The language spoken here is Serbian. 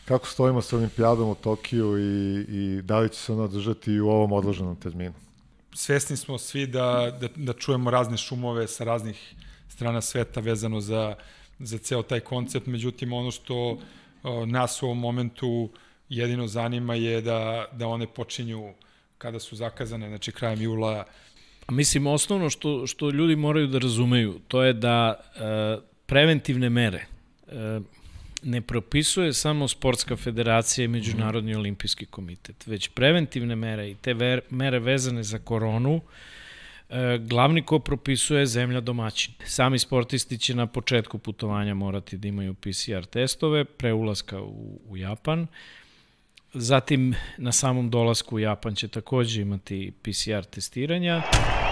kako stojimo sa olimpijadom u Tokiju i da li će se ona održati u ovom odloženom terminu? Svesni smo svi da čujemo razne šumove sa raznih strana sveta vezano za ceo taj koncept, međutim ono što nas u ovom momentu jedino zanima je da one počinju kada su zakazane, znači krajem jula. Mislim, osnovno što ljudi moraju da razumeju, to je da preventivne mere ne propisuje samo Sportska federacija i Međunarodni olimpijski komitet, već preventivne mere i te mere vezane za koronu glavni ko propisuje zemlja domaćin. Sami sportisti će na početku putovanja morati da imaju PCR testove pre ulaska u Japan. Zatim na samom dolasku u Japan će takođe imati PCR testiranja.